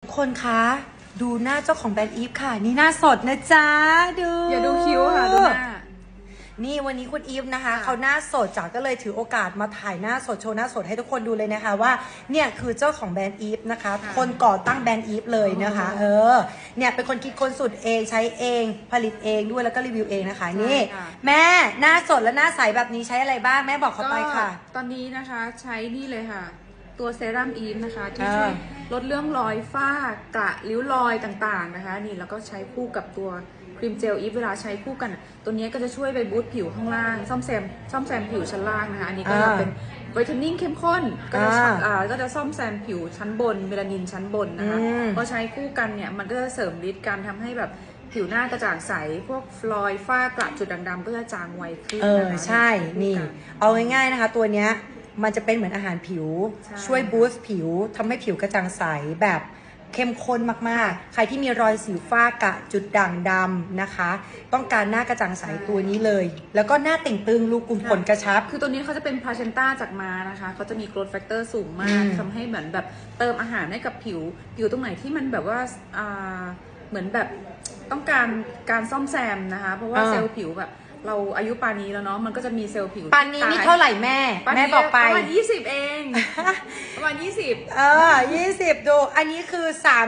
คนคะดูหน้าเจ้าของแบรนด์อีฟค่ะนี่หน้าสดนะจ๊ะดูอย่าดูคิ้วค่ะดูหน้านี่วันนี้คุณอีฟนะคะเขาหน้าสดจ๋าก็เลยถือโอกาสมาถ่ายหน้าสดโชว์หน้าสดให้ทุกคนดูเลยนะคะว่าเนี่ยคือเจ้าของแบรนด์อีฟนะคะคนก่อตั้งแบรนด์อีฟเลยนะคะเนี่ยเป็นคนคิดค้นสูตรเองใช้เองผลิตเองด้วยแล้วก็รีวิวเองนะคะนี่แม่หน้าสดและหน้าใสแบบนี้ใช้อะไรบ้างแม่บอกเขาไปค่ะตอนนี้นะคะใช้นี่เลยค่ะตัวเซรั่มอีฟนะคะที่ช่วยลดเรื่องรอยฝ้ากระริ้วรอยต่างๆนะคะนี่แล้วก็ใช้คู่กับตัวครีมเจลอีฟเวลาใช้คู่กันตัวนี้ก็จะช่วยไปบูสต์ผิวข้างล่างซ่อมแซมผิวชั้นล่างนะคะอันนี้ก็จะเป็นไวท์เทนนิ่งเข้มข้นก็จะซ่อมแซมผิวชั้นบนเมลานินชั้นบนนะคะพอใช้คู่กันเนี่ยมันก็จะเสริมฤทธิ์การทำให้แบบผิวหน้ากระจ่างใสพวกรอยฝ้ากระจุดด่างๆก็จะจางไวขึ้นนะคะใช่นี่เอาง่ายๆนะคะตัวเนี้ยมันจะเป็นเหมือนอาหารผิวช่วยบูสต์ผิวทำให้ผิวกระจ่างใสแบบเข้มข้นมากๆใครที่มีรอยสิวฝ้ากระจุดด่างดำนะคะต้องการหน้ากระจ่างใสตัวนี้เลยแล้วก็หน้าเต่งตึงรูขุมขนกระชับคือตัวนี้เขาจะเป็นพาเชนต้าจากม้านะคะเขาจะมีโกรทแฟกเตอร์สูงมากทำให้เหมือนแบบเติมอาหารให้กับผิวตรงไหนที่มันแบบว่าเหมือนแบบต้องการซ่อมแซมนะคะเพราะว่าเซลล์ผิวแบบเราอายุปานนี้แล้วเนาะมันก็จะมีเซลล์ผิวปานนี้นี่เท่าไหร่แม่บอกไปประมาณ20เองประมาณ20 20ดูอันนี้คือ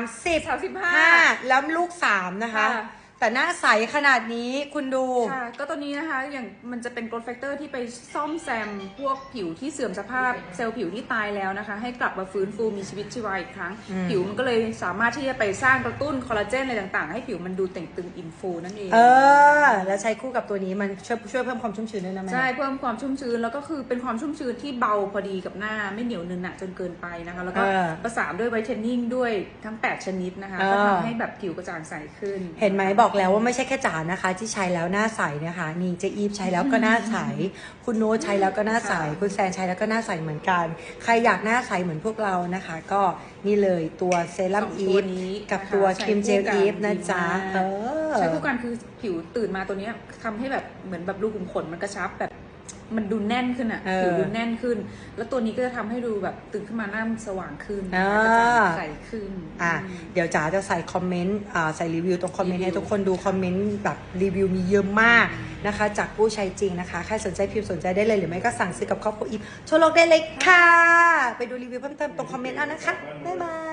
35แล้วลูก3นะคะแต่หน้าใสขนาดนี้คุณดูค่ะก็ตัวนี้นะคะอย่างมันจะเป็นโกรทแฟกเตอร์ที่ไปซ่อมแซมพวกผิวที่เสื่อมสภาพเซลล์ผิวที่ตายแล้วนะคะให้กลับมาฟื้นฟูมีชีวิตชีวาอีกครั้งผิวมันก็เลยสามารถที่จะไปสร้างกระตุ้นคอลลาเจนอะไรต่างๆให้ผิวมันดูเต่งตึงอิ่มฟูนั่นเองแล้วใช้คู่กับตัวนี้มันช่วยเพิ่มความชุ่มชื้นด้วยนะแม่ใช่เพิ่มความชุ่มชื้นแล้วก็คือเป็นความชุ่มชื้นที่เบาพอดีกับหน้าไม่เหนียวเนึนหนะจนเกินไปนะคะแล้วก็ประสานด้วยไวท์เทนนิ่งด้วยทั้ง8ชนิดนะคะก็ทำให้แบบผิวกระจ่างใสขึ้นเห็นไหมบอกแล้วว่าไม่ใช่แค่จ๋านะคะที่ใช้แล้วหน้าใสนะคะนี่เจอีฟใช้แล้วก็หน้าใสคุณโน้ตใช้แล้วก็หน้าใสคุณแซนใช้แล้วก็หน้าใสเหมือนกันใครอยากหน้าใสเหมือนพวกเรานะคะก็นี่เลยตัวเซรั่มอีฟกับตัวครีมเจลอีฟนะจ๊ะใช้คู่กันคือผิวตื่นมาตัวนี้ทำให้แบบเหมือนแบบรูขุมขนมันกระชับแบบมันดูแน่นขึ้นอ่ะผิวดูแน่นขึ้นแล้วตัวนี้ก็จะทำให้ดูแบบตื่นขึ้นมาหน้าสว่างขึ้นกระจ่างใสขึ้นเดี๋ยวจ๋าจะใส่คอมเมนต์ใส่รีวิวตรงคอมเมนต์ให้ทุกคนดูคอมเมนต์แบบรีวิวมีเยอะมากนะคะจากผู้ใช้จริงนะคะใครสนใจพิมพ์สนใจได้เลยหรือไม่ก็สั่งซื้อกับครอบครัวอีฟทั่วโลกได้เลยค่ะไปดูรีวิวเพิ่มเติมตรงคอมเมนต์เอานะคะบ๊ายบาย